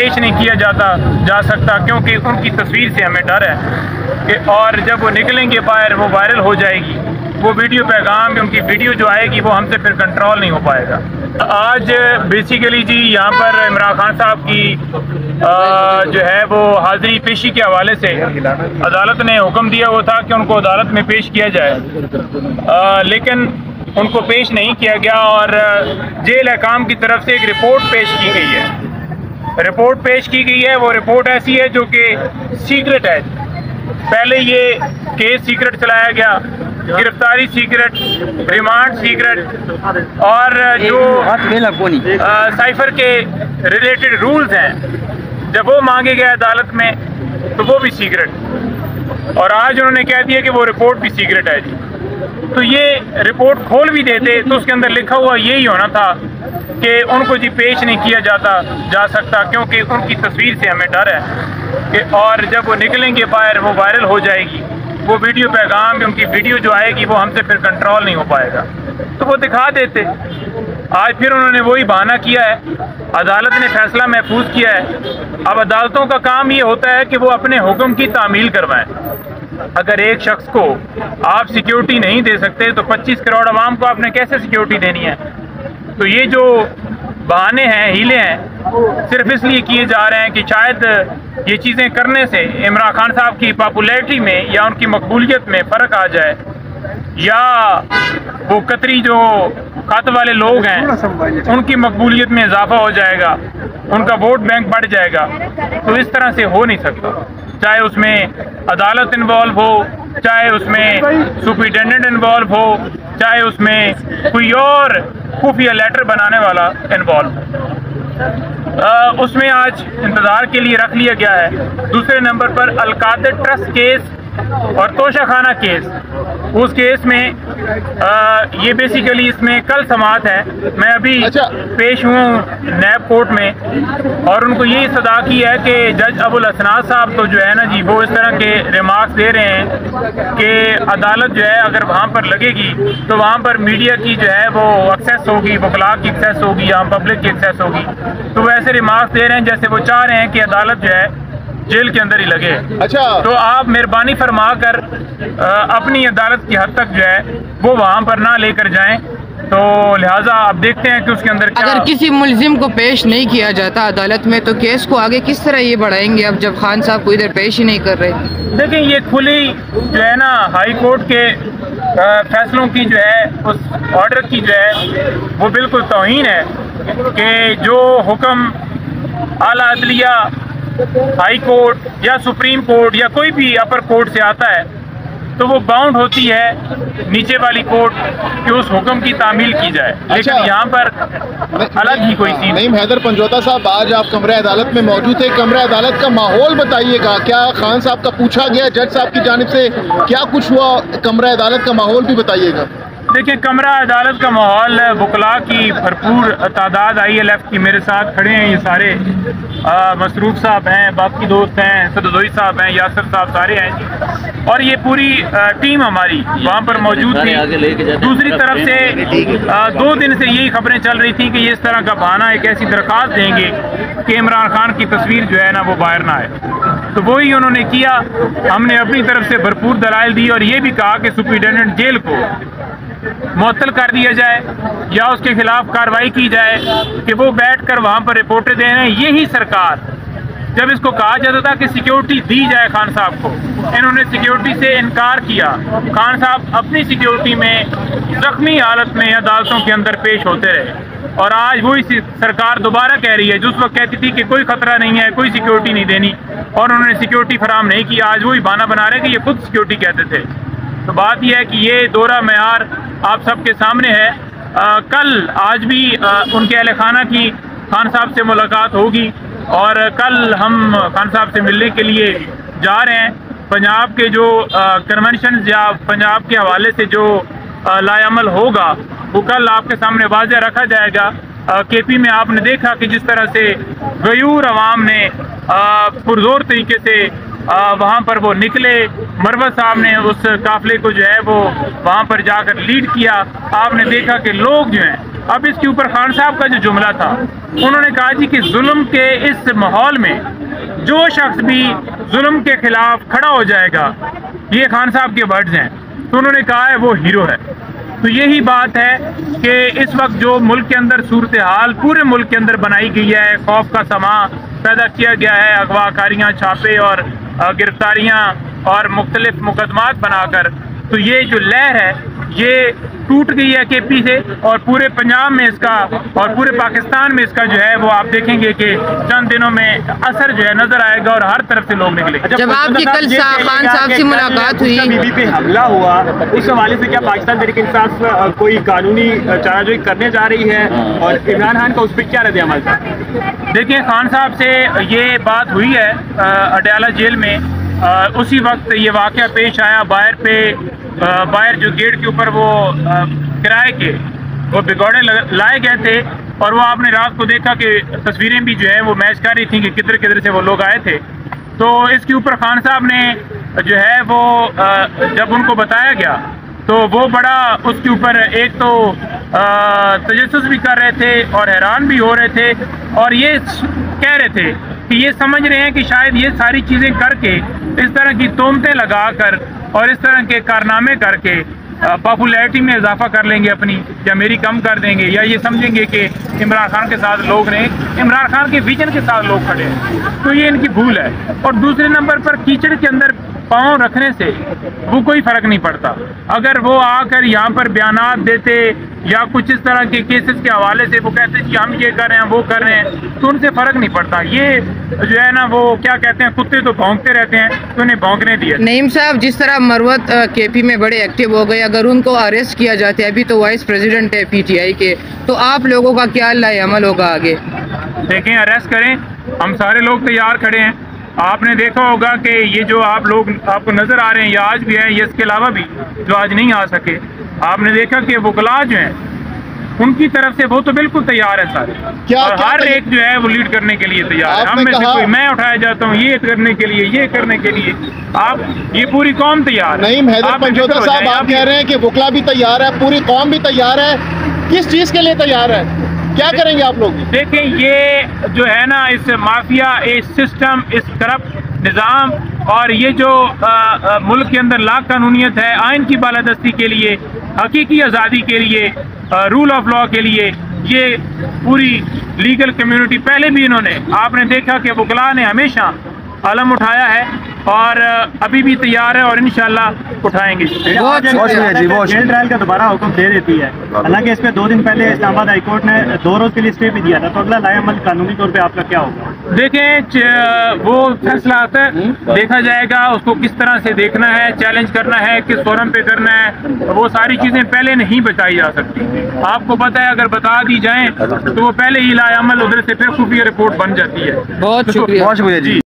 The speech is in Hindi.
पेश नहीं किया जा सकता, क्योंकि उनकी तस्वीर से हमें डर है कि और जब वो निकलेंगे बाहर वो वायरल हो जाएगी, वो वीडियो पैगाम उनकी वीडियो जो आएगी वो हमसे फिर कंट्रोल नहीं हो पाएगा। आज बेसिकली जी यहाँ पर इमरान खान साहब की जो है वो हाजिरी पेशी के हवाले से अदालत ने हुक्म दिया हुआ था कि उनको अदालत में पेश किया जाए, लेकिन उनको पेश नहीं किया गया और जेल हकाम की तरफ से एक रिपोर्ट पेश की गई है। रिपोर्ट पेश की गई है, वो रिपोर्ट ऐसी है जो कि सीक्रेट है। पहले ये केस सीक्रेट चलाया गया, गिरफ्तारी सीक्रेट, रिमांड सीक्रेट, और जो साइफर के रिलेटेड रूल्स हैं जब वो मांगे गए अदालत में तो वो भी सीक्रेट, और आज उन्होंने कह दिया कि वो रिपोर्ट भी सीक्रेट है जी। तो ये रिपोर्ट खोल भी देते तो उसके अंदर लिखा हुआ यही होना था कि उनको जी पेश नहीं किया जा सकता, क्योंकि उनकी तस्वीर से हमें डर है कि और जब वो निकलेंगे बाहर वो वायरल हो जाएगी, वो वीडियो पैगाम उनकी वीडियो जो आएगी वो हमसे फिर कंट्रोल नहीं हो पाएगा, तो वो दिखा देते। आज फिर उन्होंने वही बहाना किया है, अदालत ने फैसला महफूज किया है। अब अदालतों का काम ये होता है कि वो अपने हुक्म की तामील करवाएं। अगर एक शख्स को आप सिक्योरिटी नहीं दे सकते तो 25 करोड़ आवाम को आपने कैसे सिक्योरिटी देनी है? तो ये जो बहाने हैं, हीले हैं, सिर्फ इसलिए किए जा रहे हैं कि शायद ये चीज़ें करने से इमरान खान साहब की पॉपुलैरिटी में या उनकी मकबूलियत में फ़र्क आ जाए, या वो कतरी जो खत वाले लोग हैं उनकी मकबूलियत में इजाफा हो जाएगा, उनका वोट बैंक बढ़ जाएगा। तो इस तरह से हो नहीं सकता, चाहे उसमें अदालत इन्वॉल्व हो, चाहे उसमें सुपरिटेंडेंट इन्वॉल्व हो, चाहे उसमें कोई और खुफिया लेटर बनाने वाला इन्वॉल्व हो। उसमें आज इंतज़ार के लिए रख लिया गया है। दूसरे नंबर पर अलकादर ट्रस्ट केस और तोशाखाना केस, उस केस में ये बेसिकली इसमें कल समाअत है। मैं अभी पेश हूँ नैब कोर्ट में और उनको यही सदा की है कि जज अबुल असनाद साहब तो जो है ना जी वो इस तरह के रिमार्क्स दे रहे हैं कि अदालत जो है अगर वहाँ पर लगेगी तो वहाँ पर मीडिया की जो है वो एक्सेस होगी, वकला की एक्सेस होगी या पब्लिक की एक्सेस होगी। तो वैसे रिमार्क्स दे रहे हैं जैसे वो चाह रहे हैं कि अदालत जो है जेल के अंदर ही लगे। तो आप मेहरबानी फरमा कर अपनी अदालत की हद तक जो है वो वहाँ पर ना लेकर जाएं। तो लिहाजा आप देखते हैं कि उसके अंदर क्या, अगर किसी मुलजिम को पेश नहीं किया जाता अदालत में तो केस को आगे किस तरह ये बढ़ाएंगे, अब जब खान साहब को इधर पेश ही नहीं कर रहे? देखें, ये खुली जो है ना हाई कोर्ट के फैसलों की जो है उस ऑर्डर की जो है वो बिल्कुल तौहीन है कि जो हुक्म आला अदलिया, हाई कोर्ट या सुप्रीम कोर्ट या कोई भी अपर कोर्ट से आता है तो वो बाउंड होती है नीचे वाली कोर्ट कि उस हुक्म की तामील की जाए। लेकिन यहाँ पर अलग ही कोई चीज़ नहीं। हैदर पंजोता साहब, आज आप कमरे अदालत में मौजूद थे, कमरे अदालत का माहौल बताइएगा। क्या खान साहब का पूछा गया जज साहब की जानिब से, क्या कुछ हुआ? कमरे अदालत का माहौल भी बताइएगा। देखिए, कमरा अदालत का माहौल वकला की भरपूर तादाद ILF की मेरे साथ खड़े हैं, ये सारे मसरूफ साहब हैं, बाकी दोस्त हैं, सदोई साहब हैं, यासर साहब सारे हैं और ये पूरी टीम हमारी वहाँ पर मौजूद थी। दूसरी तरफ से 2 दिन से यही खबरें चल रही थी कि ये इस तरह का बहाना एक ऐसी दरख्वास्त देंगे कि इमरान खान की तस्वीर जो है ना वो बाहर ना आए। तो वही उन्होंने किया। हमने अपनी तरफ से भरपूर दलाइल दी और ये भी कहा कि सुपरिटेंडेंट जेल को मुअत्तल कर दिया जाए या उसके खिलाफ कार्रवाई की जाए कि वो बैठकर वहाँ पर रिपोर्टें दे रहे हैं। यही सरकार, जब इसको कहा जाता था कि सिक्योरिटी दी जाए खान साहब को, इन्होंने सिक्योरिटी से इनकार किया। खान साहब अपनी सिक्योरिटी में जख्मी हालत में अदालतों के अंदर पेश होते रहे और आज वही सरकार दोबारा कह रही है, जो उस वक्त कहती थी कि कोई खतरा नहीं है, कोई सिक्योरिटी नहीं देनी और उन्होंने सिक्योरिटी फराहम नहीं की, आज वही बहाना बना रहे हैं कि ये खुद सिक्योरिटी कहते थे। तो बात यह है कि ये दोहरा मेयार आप सबके सामने है। कल आज भी उनके अहले खाना की खान साहब से मुलाकात होगी और कल हम खान साहब से मिलने के लिए जा रहे हैं। पंजाब के जो कन्वेंशन या पंजाब के हवाले से जो लायामल होगा वो कल आपके सामने वाज़ेह रखा जाएगा। KP में आपने देखा कि जिस तरह से गयूर अवाम ने पुरजोर तरीके से वहाँ पर वो निकले, मरवत साहब ने उस काफिले को जो है वो वहाँ पर जाकर लीड किया। आपने देखा कि लोग जो हैं अब इसके ऊपर खान साहब का जो जुमला था, उन्होंने कहा जी कि जुल्म के इस माहौल में जो शख्स भी जुल्म के खिलाफ खड़ा हो जाएगा, ये खान साहब के वर्ड्स हैं, तो उन्होंने कहा है वो हीरो है। तो यही बात है कि इस वक्त जो मुल्क के अंदर सूरत हाल पूरे मुल्क के अंदर बनाई गई है, खौफ का समा पैदा किया गया है, अगवाकारियाँ, छापे और गिरफ्तारियाँ और मुख्तलिफ मुकदमात बनाकर, तो ये जो लहर है ये टूट गई है KP से, और पूरे पंजाब में इसका और पूरे पाकिस्तान में इसका जो है वो आप देखेंगे कि चंद दिनों में असर जो है नजर आएगा और हर तरफ से लोग निकलेंगे। जब आपकी कल खान साहब से मुलाकात हुई, बीबी पे हमला हुआ, उस हवाले से क्या पाकिस्तान तहरीक-ए-इंसाफ कोई कानूनी चाराजोई करने जा रही है और इमरान खान का उस पर क्या रद्द-ए-अमल था? देखिए, खान साहब से ये बात हुई है अडयाला जेल में, उसी वक्त ये वाक़या पेश आया। बाहर जो गेट के ऊपर वो किराए के वो बिगौड़े लाए गए थे, और वो आपने रात को देखा कि तस्वीरें भी जो है वो मैच कर रही थी कि किधर किधर से वो लोग आए थे। तो इसके ऊपर खान साहब ने जो है वो जब उनको बताया गया तो वो बड़ा उसके ऊपर एक तो तजस्सुस भी कर रहे थे और हैरान भी हो रहे थे, और ये कह रहे थे कि ये समझ रहे हैं कि शायद ये सारी चीज़ें करके, इस तरह की तोहमतें लगाकर और इस तरह के कारनामे करके पॉपुलैरिटी में इजाफा कर लेंगे अपनी, या मेरी कम कर देंगे, या ये समझेंगे कि इमरान खान के साथ लोग ने, इमरान खान के विजन के साथ लोग खड़े हैं। तो ये इनकी भूल है। और दूसरे नंबर पर कीचड़ के अंदर पाँव रखने से वो कोई फ़र्क नहीं पड़ता। अगर वो आकर यहाँ पर बयानात देते या कुछ इस तरह के केसेस के हवाले से वो कहते कि हम ये कर रहे हैं वो कर रहे हैं, तो उनसे फ़र्क नहीं पड़ता। ये जो है ना वो क्या कहते हैं, कुत्ते तो भौंकते रहते हैं, तो उन्हें भौंकने दिया। नईम साहब, जिस तरह मरवत KP में बड़े एक्टिव हो गए, अगर उनको अरेस्ट किया जाता है, अभी तो वाइस प्रेसिडेंट है PTI के, तो आप लोगों का क्या अमल होगा आगे? देखें, अरेस्ट करें, हम सारे लोग तैयार खड़े हैं। आपने देखा होगा कि ये जो आप लोग आपको नज़र आ रहे हैं, ये आज भी हैं, ये इसके अलावा भी जो आज नहीं आ सके, आपने देखा कि वकला जो हैं उनकी तरफ से वो तो बिल्कुल तैयार है सारे, और हर एक जो है वो लीड करने के लिए तैयार है। हम में से कोई, मैं उठाया जाता हूँ ये करने के लिए, ये करने के लिए, आप ये पूरी कौम तैयार है। नहीं, हैदर पंजोता साहब, आप कह रहे हैं कि वकला भी तैयार है, पूरी कौम भी तैयार है, किस चीज़ के लिए तैयार है, क्या करेंगे आप लोग? देखें, ये जो है ना इस माफिया, इस सिस्टम, इस करप्ट निज़ाम, और ये जो मुल्क के अंदर लाख कानूनियत है, आइन की बालादस्ती के लिए, हकीकी आज़ादी के लिए, रूल ऑफ लॉ के लिए, ये पूरी लीगल कम्युनिटी, पहले भी इन्होंने, आपने देखा कि वकला ने हमेशा अलम उठाया है और अभी भी तैयार है और इंशाल्लाह उठाएंगे। जेल ट्रायल का दोबारा हुक्म दे देती है, हालांकि इस पे 2 दिन पहले इस्लामाबाद हाई कोर्ट ने 2 रोज के लिए स्टे भी दिया था, तो अगला लाएअमल कानूनी तौर पे आपका क्या होगा? देखें, वो फैसला आता है, देखा जाएगा उसको किस तरह से देखना है, चैलेंज करना है, किस फोरम पे करना है, वो सारी चीज़ें पहले नहीं बताई जा सकती। आपको पता है, अगर बता दी जाए तो वो पहले ही लाएअमल उधर से फिर खुफिया रिपोर्ट बन जाती है। बहुत शुक्रिया जी।